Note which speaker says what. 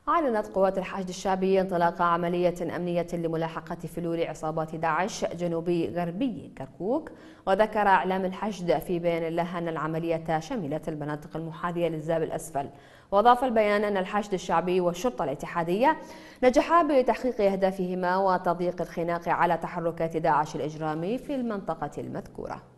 Speaker 1: أعلنت قوات الحشد الشعبي انطلاق عملية أمنية لملاحقة فلول عصابات داعش جنوبي غربي كركوك. وذكر إعلام الحشد في بيان له أن العملية شملت المناطق المحاذية للزاب الأسفل. وأضاف البيان أن الحشد الشعبي والشرطة الاتحادية نجحا بتحقيق أهدافهما وتضييق الخناق على تحركات داعش الإجرامي في المنطقة المذكورة.